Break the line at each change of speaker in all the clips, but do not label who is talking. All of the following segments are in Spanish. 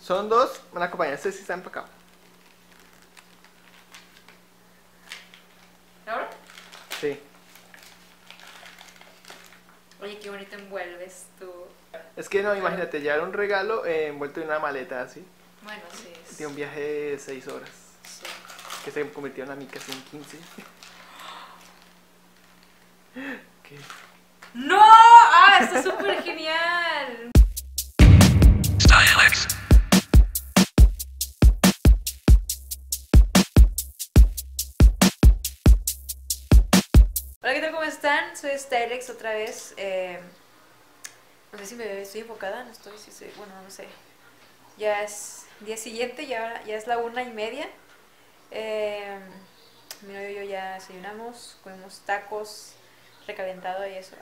Son dos, van a acompañar. Este sí está empacado.
¿Ahora?
Sí.
Oye, qué bonito envuelves tú.
Es que no, imagínate, llevar un regalo envuelto en una maleta así.
Bueno, sí. Es...
De un viaje de 6 horas.
Sí.
Que se convirtió en a mí casi en 15. ¿Qué?
¡No! ¡Ah! Está súper genial. Hola, ¿qué tal? ¿Cómo están? Soy Stylex otra vez. No sé si me estoy enfocada, no estoy, si soy, bueno, no sé. Ya es día siguiente, ya es la 1:30. Mi novio y yo ya desayunamos, comimos tacos, recalentado y eso.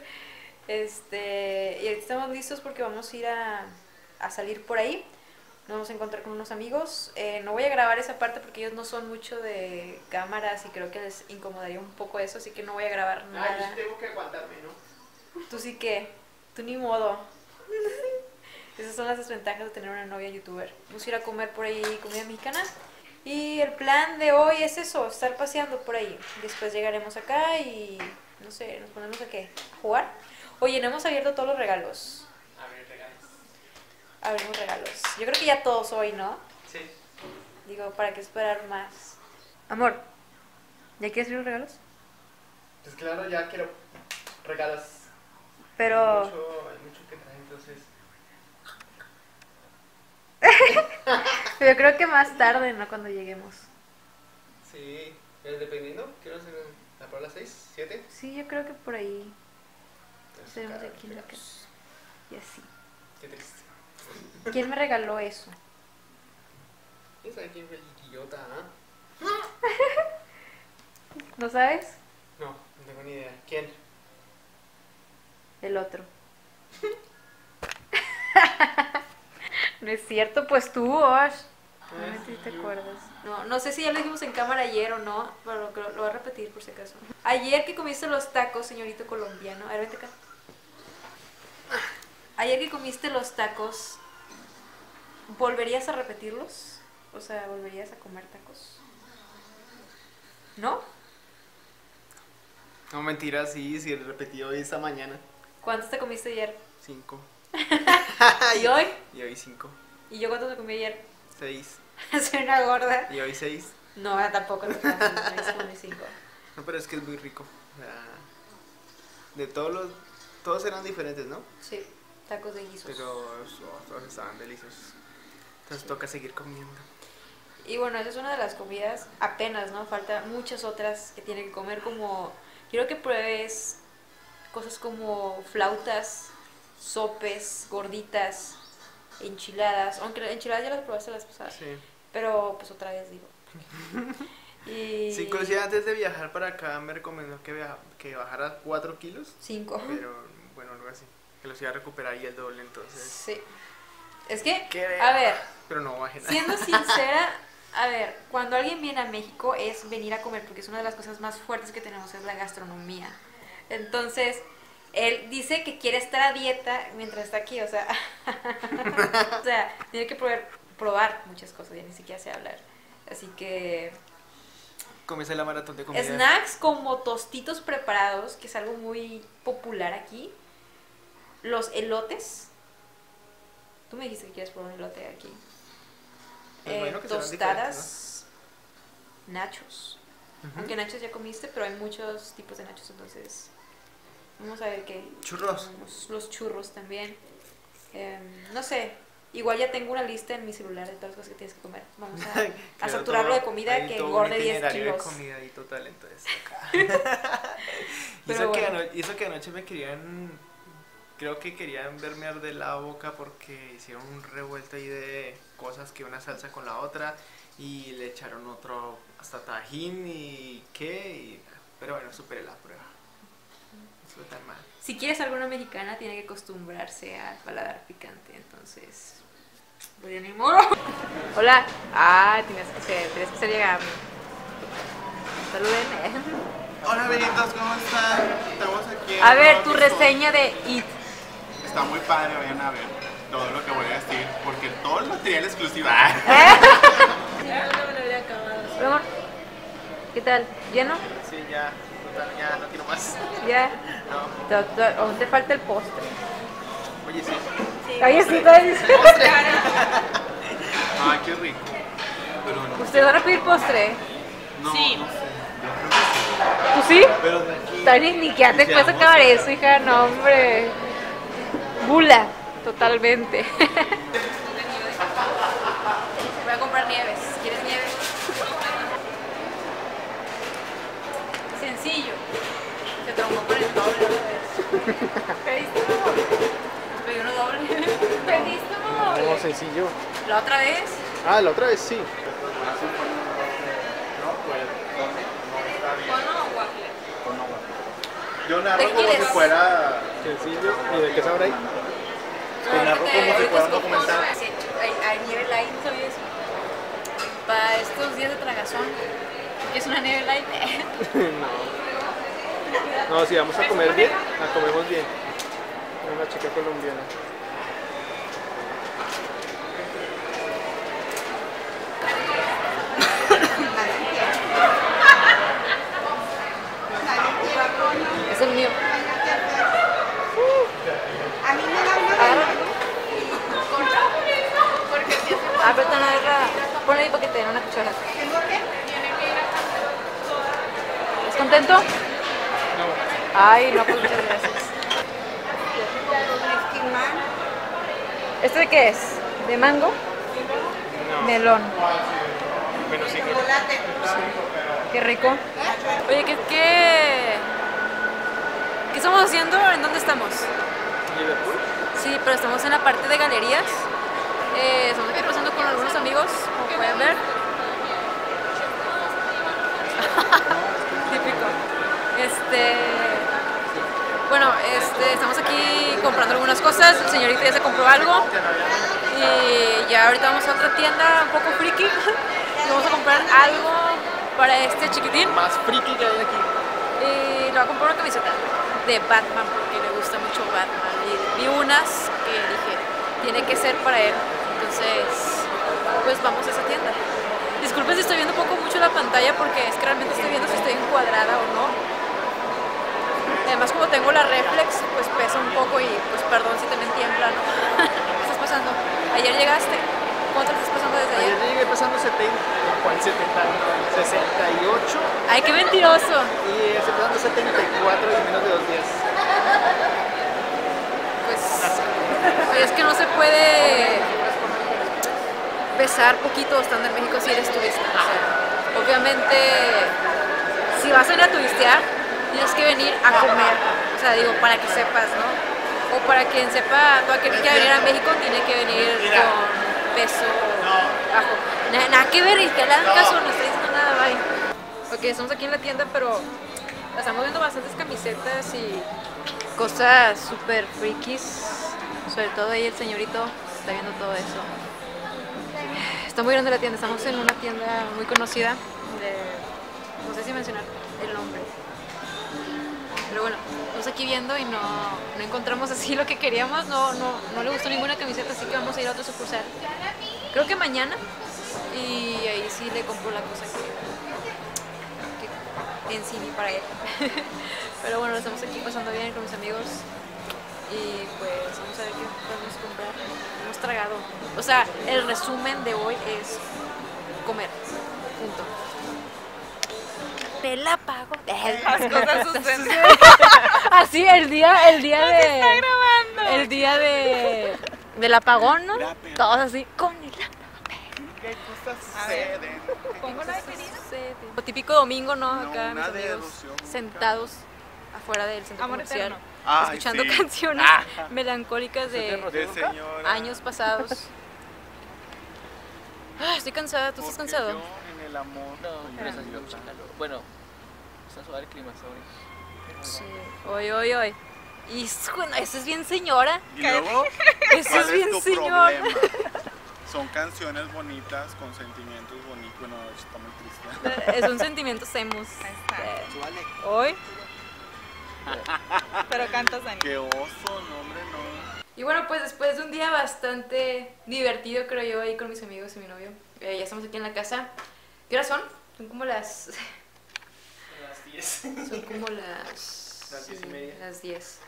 Y estamos listos porque vamos a ir a salir por ahí. Nos vamos a encontrar con unos amigos. No voy a grabar esa parte porque ellos no son mucho de cámaras y creo que les incomodaría un poco eso, así que no voy a grabar nada.
Yo sí tengo que aguantarme, ¿no?
Tú sí que, tú ni modo. Esas son las desventajas de tener una novia youtuber. Vamos a ir a comer por ahí comida mexicana. Y el plan de hoy es eso, estar paseando por ahí. Después llegaremos acá y, no sé, nos ponemos a qué, a jugar. Oye, no hemos abierto todos los regalos. Abrimos regalos. Yo creo que ya todos hoy, ¿no?
Sí.
Digo, ¿para qué esperar más? Amor, ¿ya quieres abrir los regalos?
Pues claro, ya quiero regalos.
Pero...
Hay mucho que traer, entonces.
Pero yo creo que más tarde, ¿no? Cuando lleguemos.
Sí, dependiendo, quiero hacer la prueba a las 6, 7.
Sí, yo creo que por ahí
Entonces,
estaremos
cara,
aquí en la
regalos.
casa. Y así.
Qué triste.
¿Quién me regaló eso?
¿Quién sabe quién fue el idiota,
¿No sabes?
No, no tengo ni idea. ¿Quién?
El otro. No es cierto, pues tú, Osh. No sé si te acuerdas. No sé si ya lo dijimos en cámara ayer o no, pero lo voy a repetir por si acaso. Ayer que comiste los tacos, señorito colombiano. A ver, vente acá. Ayer que comiste los tacos, ¿volverías a repetirlos? O sea, ¿volverías a comer tacos? ¿No?
No, mentira, sí, repetí hoy esta mañana.
¿Cuántos te comiste ayer?
5.
¿Y hoy?
Y hoy 5.
¿Y yo cuántos me comí ayer?
6.
Soy una gorda.
Y hoy 6.
No, tampoco no comí 5.
No, pero es que es muy rico. O sea, de todos eran diferentes, ¿no?
Sí, tacos de guisos.
Pero todos estaban deliciosos. Entonces toca seguir comiendo.
Y bueno, esa es una de las comidas apenas, ¿no? Falta muchas otras que tienen que comer, como... Quiero que pruebes cosas como flautas, sopes, gorditas, enchiladas. Aunque las enchiladas ya las probaste las pasadas.
Sí.
Pero pues otra vez digo. Y...
Sí, inclusive antes de viajar para acá me recomendó que bajara 4 kilos.
5.
Pero bueno, algo así. Que los iba a recuperar y el doble, entonces.
Sí. Es que,
¿Qué?
a ver,
Pero no bajé nada.
siendo sincera, a ver, cuando alguien viene a México es venir a comer, porque es una de las cosas más fuertes que tenemos, es la gastronomía. Entonces, él dice que quiere estar a dieta mientras está aquí, o sea, o sea, tiene que probar muchas cosas, ya ni siquiera sé hablar. Así que...
Comencé la maratón de comida.
Snacks como tostitos preparados, que es algo muy popular aquí. Los elotes. Tú me dijiste que quieres probar un elote aquí.
Me imagino que serán
Tostadas, nachos.
Ujú.
Aunque nachos ya comiste, pero hay muchos tipos de nachos, entonces vamos a ver qué.
Churros.
Los churros también. No sé, igual ya tengo una lista en mi celular de todas las cosas que tienes que comer. Vamos a
Quedó
saturarlo
todo-
de comida
hay
que
todo un
engorde 10
itinerario
kilos.
de comida y total, entonces acá. y,
Pero
eso
bueno.
y eso que anoche me querían, creo que querían verme arder la boca porque hicieron un revuelto ahí de cosas, que una salsa con la otra y le echaron otro hasta tajín y pero bueno, superé la prueba. No fue tan mal.
Si quieres alguna mexicana, tiene que acostumbrarse al paladar picante, entonces... Voy a ni modo. Hola. Tienes que ser llegable. Saluden.
Hola amiguitos, ¿cómo están? Estamos aquí en
A ver, tu
Rocky
reseña de It.
Está muy padre, vayan a ver todo lo que voy a decir, porque todo el material exclusiva.
Luego, ¿qué tal? ¿Lleno?
Sí, ya, total, ya no quiero más.
¿Ya?
No.
¿Aún te falta el postre?
Oye, sí.
Ay, sí, todavía dice.
Ay, qué rico. Pero no.
¿Ustedes van a pedir postre?
No,
Sí.
no sé. Yo creo que
¿Tú sí?
sí. Pero de aquí.
Tani, ni que antes puedes acabar eso, hija. No, hombre. Gula, totalmente. Voy a comprar nieves. ¿Quieres nieves? Sencillo. Se troncó con el doble otra vez. ¿Pediste amor? Pedí uno doble. ¿Pediste amor?
No, sencillo.
¿La otra vez?
Ah, la otra vez sí.
¿Cono o waffle?
Yo narro
¿De
como si
quieres?
fuera.
Sencillo. ¿Y de qué sabrá ahí?
Te narro como si fuera un documental.
Hay nieve light, ¿sabías? Para estos días de tragazón. ¿Qué es una nieve light?
No, si vamos a comer bien, la comemos bien. Una chica colombiana.
Es el mío.
A mí me da una
Ah, pero esta no es la... Ponle ahí para que te den una cuchara.
¿Tengo qué?
¿Estás contento? No. Ay, no, pues muchas gracias.
Esquimal.
¿Este de qué es? ¿De mango?
No.
Melón.
Bueno, sí que.
Chocolate.
Qué rico. Oye, ¿qué estamos haciendo? ¿En dónde estamos?
¿Liverpool?
Sí, pero estamos en la parte de galerías. Estamos aquí pasando con algunos amigos, como pueden ver. Típico. Bueno, estamos aquí comprando algunas cosas. El señorita ya se compró algo. Y ya ahorita vamos a otra tienda un poco friki. Y vamos a comprar algo para este chiquitín.
Más friki que hay aquí.
Y le voy a comprar una camiseta de Batman porque le gusta mucho Batman. Y vi unas que dije, tiene que ser para él. Entonces, pues vamos a esa tienda. Disculpen si estoy viendo un poco mucho la pantalla porque es que realmente estoy viendo si estoy encuadrada o no. Además, como tengo la reflex, pues pesa un poco y pues perdón si también tiembla, ¿no? ¿Qué estás pasando? ¿Ayer llegaste? ¿Cuánto estás pasando desde
Ayer
ayer?
llegué pesando 70. ¿Cuál 70? 68.
¡Ay, qué mentiroso!
Y estoy pesando 74 en menos de 2 días.
Pues oye, es que no se puede pesar poquito estando en México si eres turista. O sea, obviamente, si vas a ir a turistear, tienes que venir a comer. O sea, digo, para que sepas, ¿no? O para quien sepa, todo aquel que quiera venir a México tiene que venir con peso bajo. Nada que ver, y que le hagan caso, no estoy diciendo nada, bye. Ok, estamos aquí en la tienda, pero estamos viendo bastantes camisetas y cosas súper frikis. Sobre todo ahí el señorito está viendo todo eso. Está muy grande la tienda, estamos en una tienda muy conocida no sé si mencionar el nombre. Pero bueno, estamos aquí viendo y no encontramos así lo que queríamos, no le gustó ninguna camiseta, así que vamos a ir a otra sucursal. Creo que mañana, y ahí sí le compro la cosa que en sí ni para él. Pero bueno, estamos aquí pasando bien con mis amigos y pues vamos a ver qué podemos comprar. Hemos tragado. O sea, el resumen de hoy es comer. Punto. Relámpago.
Las cosas suceden.
Así el día de.
Está grabando.
El día del apagón, ¿no? Todos así con el
¿Qué cosas suceden?
Pongo una despedida.
Lo típico domingo, ¿no?
No,
Acá
una
mis
de
amigos
devoción.
sentados afuera del centro
Amor
comercial,
eterno.
Ay,
escuchando
sí.
canciones
Ah.
melancólicas
De
de
señora.
años pasados. Estoy cansada, ¿tú estás
Porque
cansado?
yo en el amor soy una idiota.
Bueno, está suave el clima, sorry.
Sí. Hoy. Hijo, no, eso es bien señora.
Y luego,
Eso
¿cuál
es bien
tu
señora.
problema? Son canciones bonitas, con sentimientos bonitos. Bueno, está muy triste.
Es un sentimiento semus.
Ahí está.
Hoy.
Pero cantas, Dani.
Qué oso, no, hombre, no.
Y bueno, pues después de un día bastante divertido, creo yo, ahí con mis amigos y mi novio, ya estamos aquí en la casa. ¿Qué horas son? Son como las...
Las 10.
Son como las...
Las 10:30.
Las 10.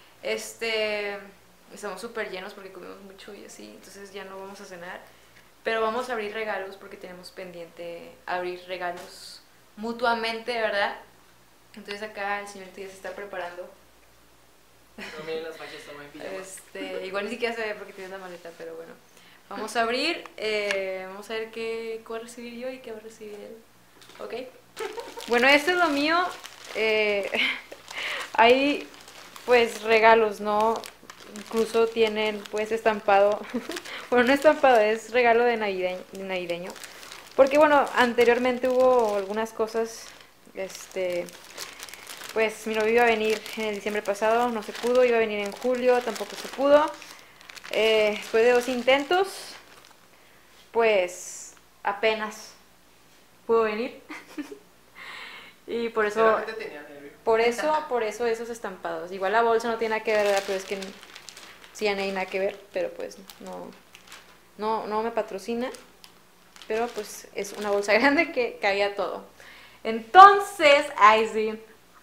Estamos súper llenos porque comimos mucho y así, entonces ya no vamos a cenar. Pero vamos a abrir regalos porque tenemos pendiente abrir regalos mutuamente, ¿verdad? Entonces acá el señorito ya se está preparando.
No miren las fachas, están en pijama.
Igual ni siquiera se ve porque tienes la maleta, pero bueno. Vamos a abrir, vamos a ver qué voy a recibir yo y qué va a recibir él. ¿Ok? Bueno, este es lo mío. Hay pues regalos, ¿no? Incluso tienen pues estampado, bueno, no estampado, es regalo de navideño. Porque bueno, anteriormente hubo algunas cosas, pues mi novio iba a venir en el diciembre pasado, no se pudo, iba a venir en julio, tampoco se pudo. Después de 2 intentos, pues apenas pudo venir. Y por eso,
Sinceramente tenía nervio.
por eso esos estampados. Igual la bolsa no tiene nada que ver, ¿verdad? Pero es que sí, no hay nada que ver, pero pues no me patrocina. Pero pues es una bolsa grande que cabía todo. Entonces, ay sí.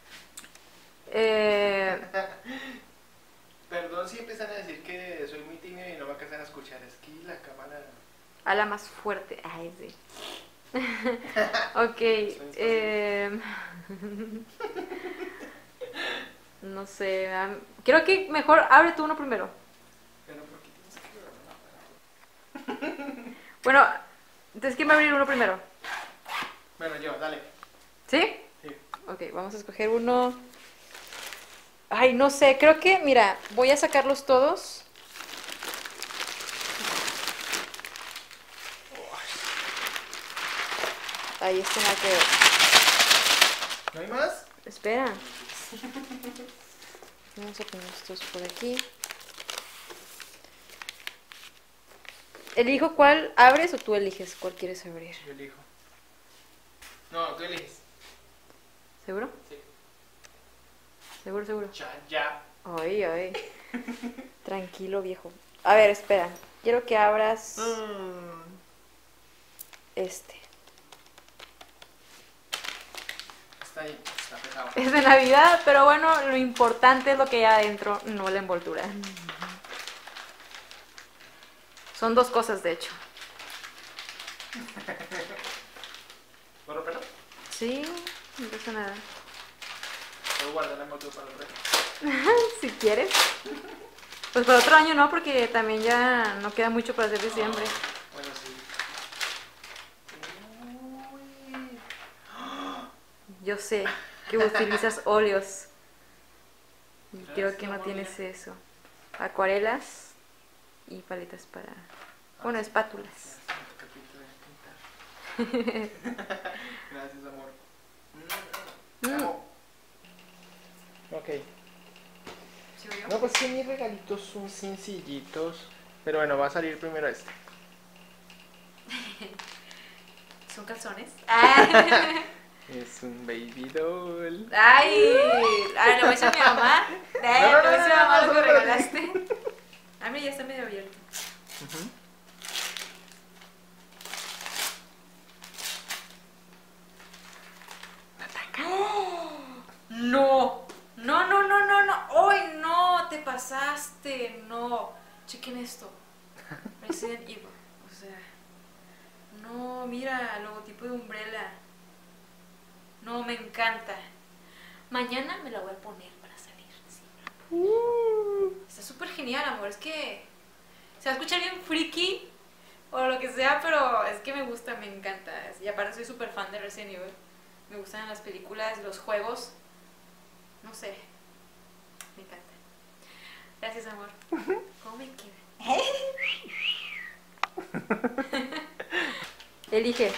Perdón si empiezan a decir que soy muy tímido y no me alcanzan a escuchar. Es que la cámara...
A la más fuerte. Ay sí. Ok. No sé. Creo que mejor abre tú uno primero.
Pero ¿por qué tienes que ver?
Bueno, entonces ¿quién va a abrir uno primero?
Bueno, yo, dale.
¿Sí?
Sí.
Ok, vamos a escoger uno. Ay, no sé, creo que, mira, voy a sacarlos todos. Ahí está nada que ver.
¿No hay más?
Espera. Vamos a poner estos por aquí. ¿Elijo cuál abres o tú eliges cuál quieres abrir?
Yo elijo. No, tú eliges.
¿Seguro?
Sí.
Seguro.
Ya.
Ay. Tranquilo, viejo. A ver, espera. Quiero que abras este.
Está ahí, está pesado.
Es de Navidad, pero bueno, lo importante es lo que hay adentro, no la envoltura. Son 2 cosas, de hecho.
¿Puedo romperlo?
Sí, no pasa nada.
Puedo guardar la moto para el resto.
Si quieres. Pues para otro año no, porque también ya no queda mucho para hacer diciembre.
Bueno, sí.
Yo sé que utilizas óleos. Y
¿Sabes?
creo que no
No,
tienes
mira.
eso. Acuarelas y paletas para... Bueno, espátulas.
Gracias, amor.
Mm.
Ok. No, pues que mis regalitos son sencillitos. Pero bueno, va a salir primero este.
¿Son calzones?
Es un baby doll.
Ay, le voy a decir a mi mamá. Le voy a decir a mi mamá lo que
no,
regalaste. A mí ya está medio abierto. No. ¡Ay, no! Te pasaste. No. Chequen esto. Resident Evil. O sea. No, mira, logotipo de Umbrella. No, me encanta. Mañana me la voy a poner para salir. Sí. Está súper genial, amor. Es que se va a escuchar bien freaky o lo que sea, pero es que me gusta, me encanta. Y aparte soy súper fan de Resident Evil. Me gustan las películas, los juegos. No sé. Me encanta. Gracias, amor. ¿Cómo me queda? Elige.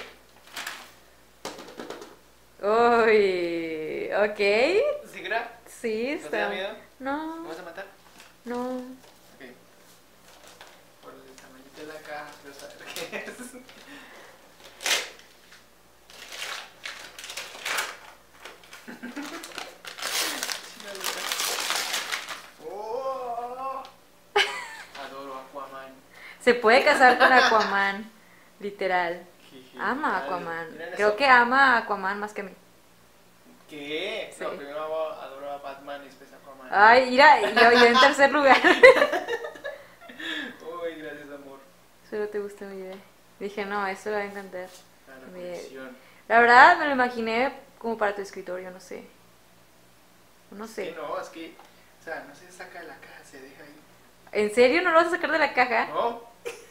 Uy, ok.
¿Segura?
Sí,
¿No te da
está.
miedo? ¿Me
No,
vas a matar?
no.
Ok. Por el tamaño de la caja, quiero saber qué es. Oh.
Se puede casar con Aquaman, literal. Ama a Aquaman.
Miren
Creo
eso.
que ama a Aquaman más que a mí.
¿Qué?
Sí.
No, primero adoro a Batman y después a Aquaman.
Ay, mira, yo en tercer lugar.
Uy, gracias, amor.
Solo te gusta mi bebé. Dije, no, eso le va a encantar.
A la
Bien.
colección.
La verdad, me lo imaginé como para tu escritorio, no sé. No
Sí,
sé.
no, es que, o sea, no se saca de la caja, se deja ahí.
¿En serio no lo vas a sacar de la caja?
No,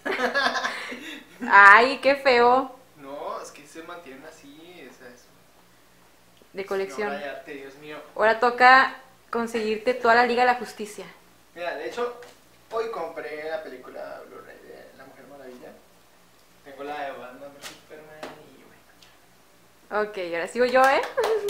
Ay, qué feo.
no, es que se mantienen así, o sea, es
De
una
colección.
obra de arte, Dios mío.
Ahora toca conseguirte toda la Liga de la Justicia.
Mira, de hecho, hoy compré la película Blu-ray de La Mujer Maravilla. Tengo la de Batman vs Superman y bueno.
Ok, ahora sigo yo, ¿eh?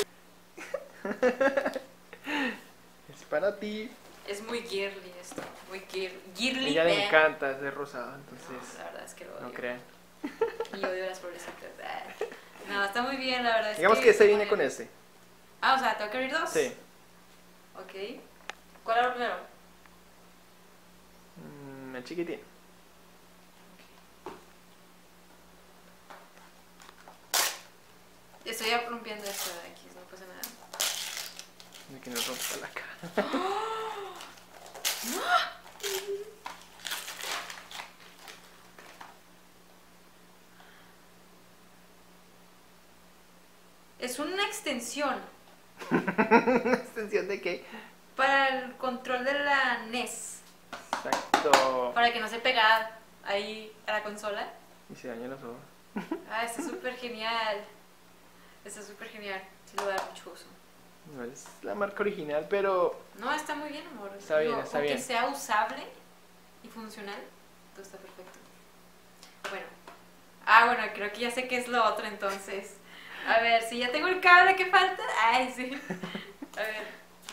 Es para ti.
Es muy girly esto. Muy girly.
Ella le encanta ese rosado, entonces
La verdad es que lo odio.
no crean.
Y odio las florecitas. No, está muy bien, la verdad es
Digamos que este viene con este.
Ah, o sea, ¿tengo que abrir dos?
Sí.
Ok. ¿Cuál abro primero?
El chiquitín.
Estoy rompiendo esto de aquí, no pasa nada.
De que no rompa la cara.
Es una extensión
¿Extensión de qué?
para el control de la NES.
Exacto.
Para que no se pegara ahí a la consola.
Y se dañan los ojos.
Ah, está súper genial. Está súper genial. Sí, le voy a dar mucho uso.
No es la marca original, pero
No, está muy bien, amor.
Está bien,
Digo,
está
con
bien.
que sea usable y funcional, todo está perfecto. Bueno. Ah, bueno, creo que ya sé qué es lo otro entonces. A ver, si ya tengo el cable que falta. Ay, sí. A ver.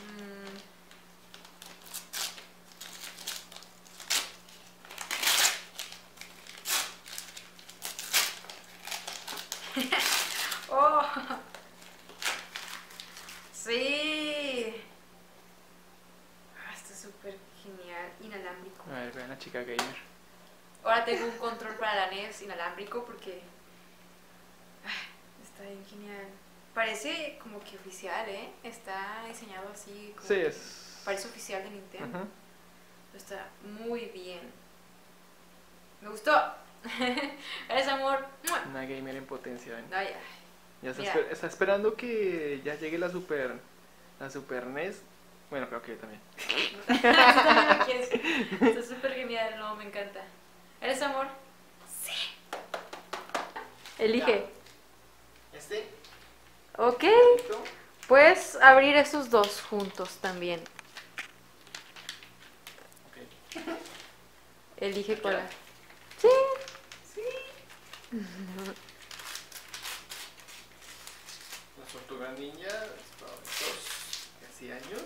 Oh. Sí. Ah, está súper genial. Inalámbrico.
a ver, vean la chica gamer.
Ahora tengo un control para la NES inalámbrico porque está bien genial. Parece como que oficial, ¿eh? Está diseñado así como
Sí,
que
es.
parece oficial de Nintendo.
Ajá.
Está muy bien. Me gustó. Eres amor. ¡Mua!
Una gamer en potencia, ven.
Ay, ay.
Ya está,
Mira.
está esperando que ya llegue la Super NES. Bueno, creo que yo también.
Tú también lo quieres. Está súper genial, no, me encanta. ¿Eres amor? Sí. Elige.
Este.
Ok.
¿Listo?
Puedes abrir esos dos juntos también.
Ok.
Elige
Ya.
cuál. Sí.
Las tortugas ninja, los favoritos de hace años.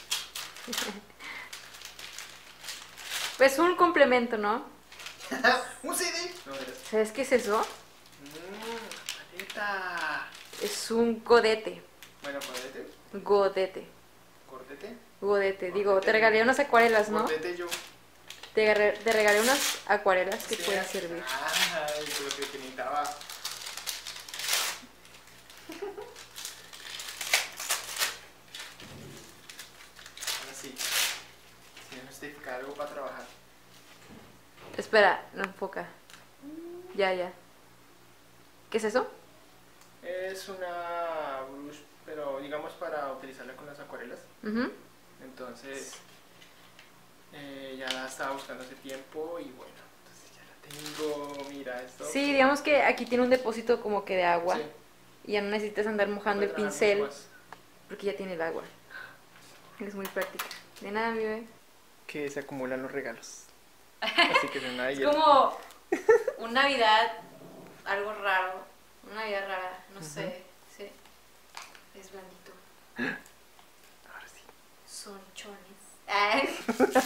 Pues un complemento, ¿no?
¡Un CD! No, mira.
¿Sabes qué es eso?
Paleta.
Es un godete.
Bueno, cordete.
Godete.
Cordete.
Godete. Digo,
Godete.
te regalé unas acuarelas, ¿no?
Cordete yo.
Te regalé unas acuarelas que
Sí.
pueden servir.
Ay, pero que te necesitaba. Ahora sí. Si no justifica algo para trabajar.
Espera, no enfoca. Ya. ¿Qué es eso?
Es una brush, pero digamos para utilizarla con las acuarelas.
Ujú.
Entonces, ya la estaba buscando hace tiempo y bueno, entonces ya la tengo. Mira esto.
Sí, digamos que aquí tiene un depósito como que de agua.
Sí,
Y ya no necesitas andar mojando el
puede trabajar
pincel
mucho más.
porque ya tiene el agua. Es muy práctica. De nada, mi bebé.
Que se acumulan los regalos. Así que no hay
Es como un Navidad, algo raro. Una Navidad rara, no sé. Sí. Es blandito.
Ahora sí.
Son chones. Ay.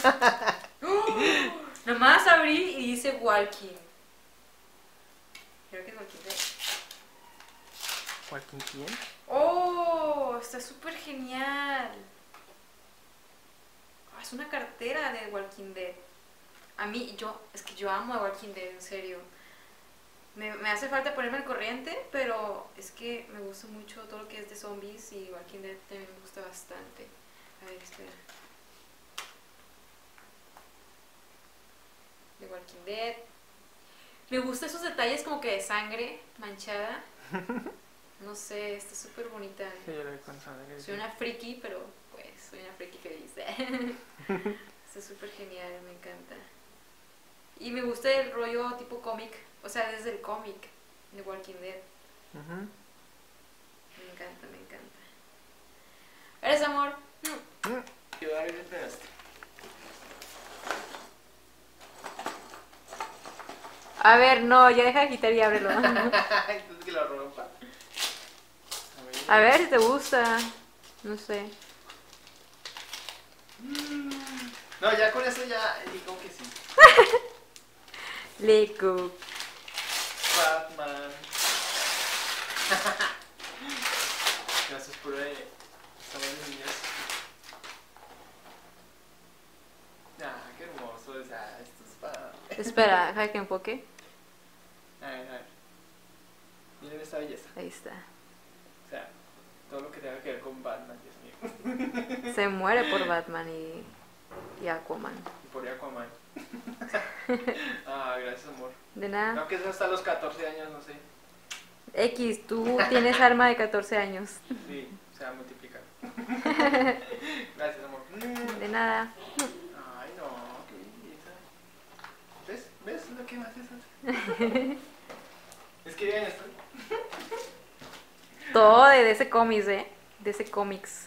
Nomás abrí y dice Walking. Creo que es Walking Dead.
¿Walking quién?
¡Oh! Está súper genial. Es una cartera de Walking Dead. A mí, es que yo amo The Walking Dead, en serio. Me hace falta ponerme al corriente, pero es que me gusta mucho todo lo que es de zombies y Walking Dead también me gusta bastante. A ver, espera. The Walking Dead. Me gustan esos detalles como que de sangre manchada. No sé, está súper bonita.
Sí, yo lo vi con sangre.
Soy una friki, pero pues soy una friki feliz. Está súper genial, me encanta. Y me gusta el rollo tipo cómic, o sea, desde el cómic de Walking Dead.
Ujú.
Me encanta, me encanta. ¿Eres amor?
Yo a ver, esperaste.
A ver, no, ya deja de quitar y ábrelo.
Entonces que lo rompa.
A ver si te gusta. No sé.
No, ya con eso ya digo que sí.
Lego.
Batman. Gracias por estamos niños. Ah, qué hermoso. O sea, esto es para.
Espera, deja que enfoque.
A ver. Miren esta belleza.
Ahí está.
O sea, todo lo que tenga que ver con Batman, Dios mío.
Se muere por Batman y Aquaman.
Y por Aquaman. Ah, gracias, amor.
De nada.
No, que es hasta los 14 años, no sé.
X, tú tienes arma de 14 años.
Sí, se va a multiplicar. Gracias, amor.
De nada.
Ay, no, qué belleza. ¿Ves lo que más es? Es que vean esto.
Todo de ese cómics, De ese cómics.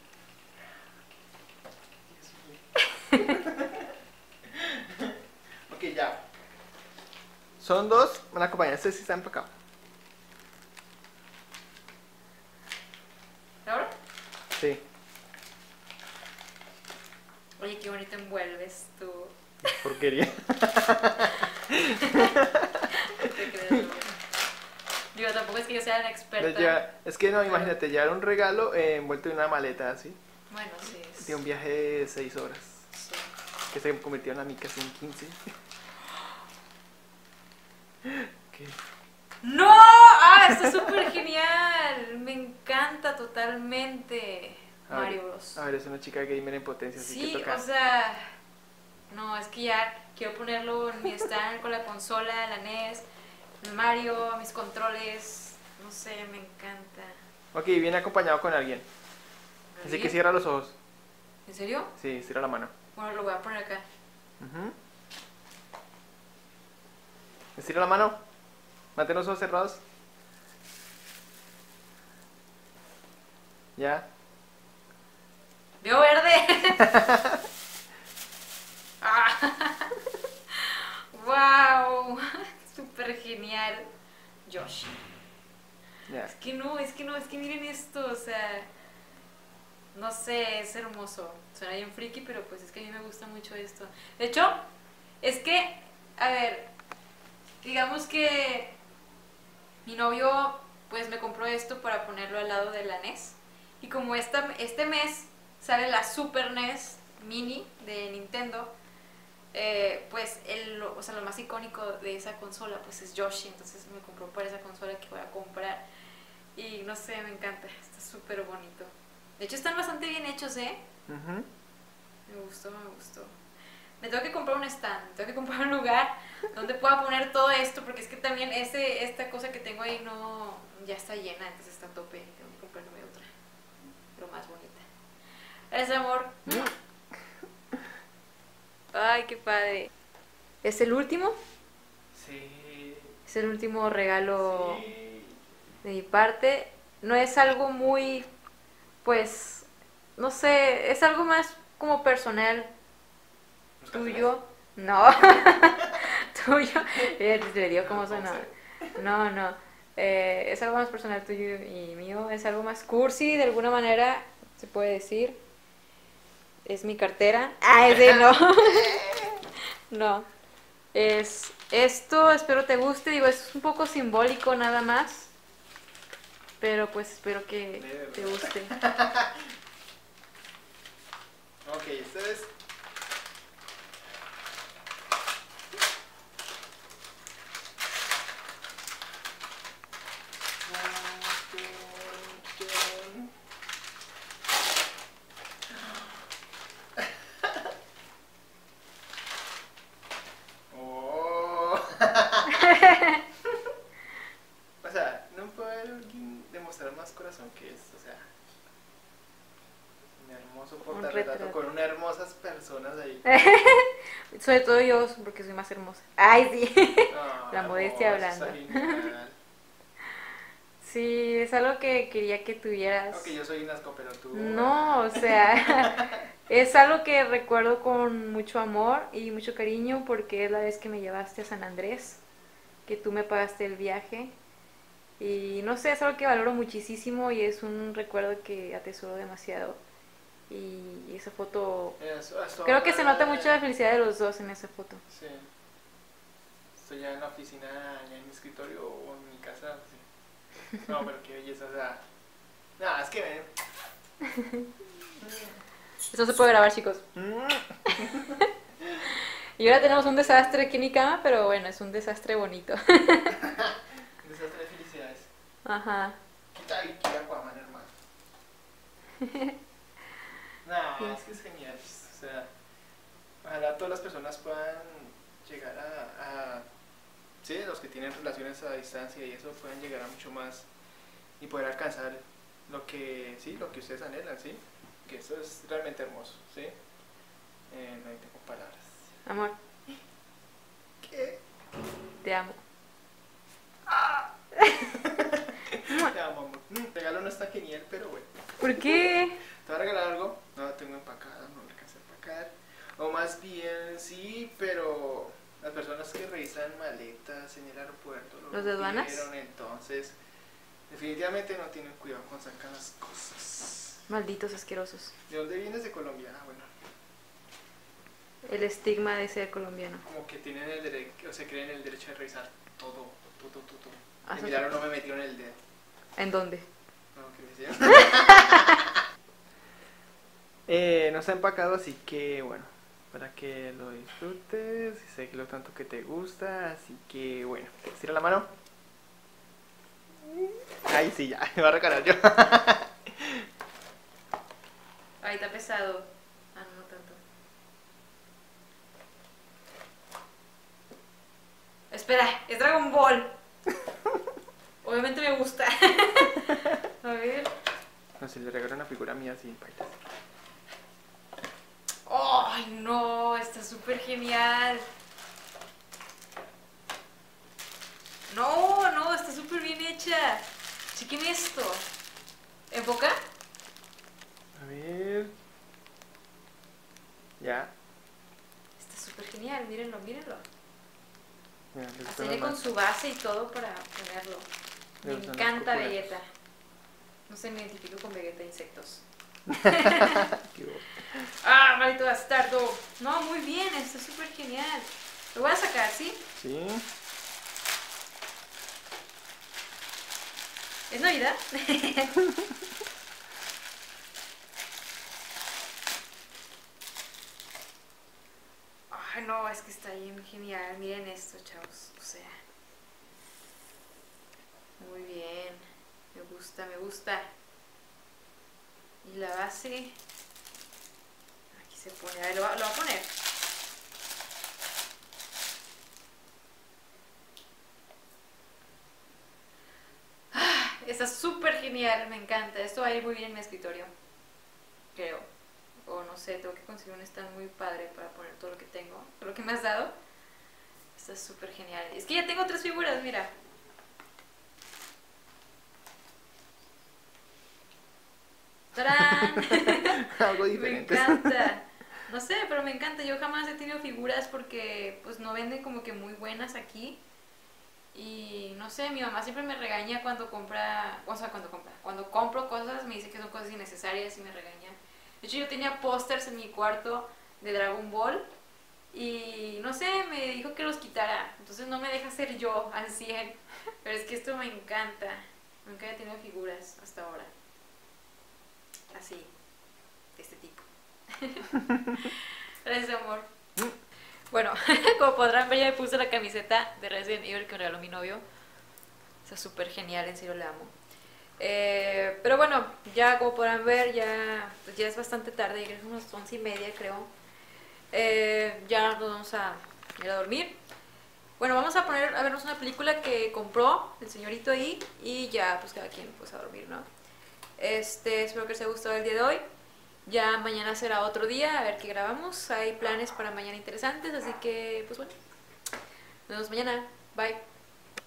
Ok, ya. Son dos, van a acompañar. Este sí está empacado.
¿Ahora?
Sí.
Oye, qué bonito envuelves tú.
Porquería.
Te creo. Digo, tampoco es que yo sea una experta.
Es que no, imagínate, llevar un regalo envuelto en una maleta así.
Bueno, sí.
De un viaje de 6 horas.
Sí.
Que se convirtió en a mí casi en 15. ¿Qué?
¡No! ¡Ah! Está súper genial. Me encanta totalmente
A ver,
Mario Bros.
A ver, es una chica gamer en potencia, así
Sí,
que toca.
o sea, no, es que ya quiero ponerlo en mi stand con la consola, la NES, el Mario, mis controles, no sé, me encanta.
Ok, viene acompañado con alguien. Así que cierra los ojos.
¿En serio?
Sí, cierra la mano.
Bueno, lo voy a poner acá.
Ujú. Estira la mano. Mantén los ojos cerrados. Ya.
¡Veo verde! Ah. ¡Wow! Súper genial. Yoshi.
Ya.
Es que miren esto, o sea, no sé, es hermoso. Suena bien friki, pero pues es que a mí me gusta mucho esto. De hecho, es que, a ver, digamos que mi novio pues me compró esto para ponerlo al lado de la NES. Y como este mes sale la Super NES Mini de Nintendo, pues o sea, lo más icónico de esa consola pues es Yoshi. Entonces me compró para esa consola que voy a comprar. Y no sé, me encanta, está súper bonito. De hecho están bastante bien hechos,
Ujú.
Me gustó. Me tengo que comprar un stand, tengo que comprar un lugar donde pueda poner todo esto, porque es que también esta cosa que tengo ahí no ya está llena, entonces está a tope, tengo que comprarme otra, pero más bonita. Gracias, amor. Ay, qué padre. ¿Es el último?
Sí.
Es el último regalo
Sí.
de mi parte. No es algo muy, pues, no sé, es algo más como personal.
¿Los
¿Tuyo? No. ¿Tuyo? Le dio como suena. No. Es algo más personal tuyo y mío. Es algo más cursi, de alguna manera, se puede decir. Es mi cartera. Ah, ese no. No. Es esto, espero te guste. Digo, es un poco simbólico nada más. Pero pues espero que te guste.
Ok, este es O sea, no puede alguien demostrar más corazón que esto, o sea. Un hermoso portarretrato
retrato.
con unas hermosas personas ahí.
Sobre todo yo, porque soy más hermosa. Ay, sí.
No,
La modestia
hermoso,
hablando.
está genial.
Sí, es algo que quería que tuvieras.
Aunque yo soy un asco, pero tú.
No, o sea, es algo que recuerdo con mucho amor y mucho cariño porque es la vez que me llevaste a San Andrés, que tú me pagaste el viaje. Y no sé, es algo que valoro muchísimo y es un recuerdo que atesoro demasiado. Y esa foto,
Eso
creo que se nota mucho la
ahora,
felicidad de los dos en esa foto.
sí. Estoy ya en la oficina, ya en mi escritorio o en mi casa. Sí. No, pero qué belleza, o sea. Nada, es que ven.
Eso se puede grabar, chicos. Y ahora tenemos un desastre aquí en mi cama, pero bueno, es un desastre bonito.
Un desastre de felicidades.
Ajá.
Quita ahí, quita Aquaman, hermano. No, es que es genial. O sea, ojalá todas las personas puedan llegar sí, los que tienen relaciones a distancia y eso puedan llegar a mucho más y poder alcanzar lo que, sí, lo que ustedes anhelan, sí. Que eso es realmente hermoso, sí. No tengo palabras.
Amor,
¿Qué?
te amo.
Te amo, amor. El regalo no está genial, pero bueno.
¿Por qué?
¿Te va a regalar algo? No lo tengo empacado, no lo alcancé a empacar. O más bien, sí, pero las personas que revisan maletas en el aeropuerto lo
¿Los de aduanas?
vieron, entonces definitivamente no tienen cuidado con sacar las cosas.
Malditos asquerosos.
¿De dónde vienes? De Colombia. Ah, bueno,
El estigma de ser colombiano.
como que tienen el derecho, o se creen el derecho de revisar todo.
Ah,
El
eso
milagro no me metió en el dedo.
¿En dónde?
No, ¿qué decía? No está empacado, así que bueno, para que lo disfrutes y sé que lo tanto que te gusta, así que bueno, estira la mano. Ay, sí, ya, me va a regalar yo.
Ay, está pesado. Ah, no tanto. Espera, es Dragon Ball. Obviamente me gusta. A ver.
No, si le regalo una figura mía sin bailas.
¡Ay, no! Está súper genial. No, no, está súper bien hecha. Chequen esto. ¿Enfoca?
A ver. Ya.
Está súper genial, mírenlo, mírenlo.
Mira, le
Hasta
gustan
viene
las
con su base y todo para ponerlo.
Le
Me
gustan las
encanta
copuletas.
Vegeta. No sé, me identifico con Vegeta Insectos.
Qué bueno.
¡Ah, maldito bastardo! No, muy bien, está súper genial. Lo voy a sacar, ¿sí?
Sí.
¿Es Navidad? Ay, no, es que está bien genial. Miren esto, chavos. O sea. Muy bien. Me gusta, me gusta. Y la base. Aquí se pone. A ver, lo voy a poner. Ah, está súper genial, me encanta. Esto va a ir muy bien en mi escritorio. Creo. O no sé, tengo que conseguir un stand muy padre para poner todo lo que tengo. Todo lo que me has dado. Está súper genial. Es que ya tengo 3 figuras, mira. ¡Tarán!
Algo
Me
diferente.
encanta. No sé, pero me encanta. Yo jamás he tenido figuras porque pues no venden como que muy buenas aquí. Y no sé, mi mamá siempre me regaña cuando compra, o sea, cuando compro cosas me dice que son cosas innecesarias y me regaña. De hecho, yo tenía pósters en mi cuarto de Dragon Ball y no sé, me dijo que los quitara. Entonces no me deja ser yo al 100. Pero es que esto me encanta. Nunca he tenido figuras hasta ahora. Así, de este tipo. Gracias, amor. Bueno, como podrán ver, ya me puse la camiseta de Resident Evil que me regaló mi novio. Está súper genial, en serio le amo. Pero bueno, ya como podrán ver, pues ya es bastante tarde, ya es unas 11:30 creo. Ya nos vamos a ir a dormir. Bueno, vamos a poner a vernos una película que compró el señorito ahí y ya, pues cada quien pues a dormir, ¿no? Espero que les haya gustado el día de hoy. Ya mañana será otro día, a ver qué grabamos. Hay planes para mañana interesantes, así que pues bueno. Nos vemos mañana. Bye.